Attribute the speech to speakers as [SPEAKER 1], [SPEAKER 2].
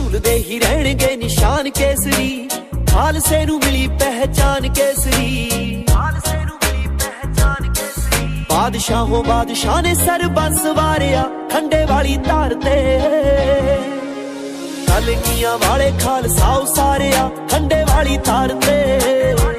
[SPEAKER 1] झूलदे ही रहणगे निशान केसरी, खालसे नू मिली पहचान केसरी। बादशाहों बादशाह ने सरबंस वारिया खंडे वाली धार ते, कलगियां वाले खालसा उसारिया खंडे वाली धार ते।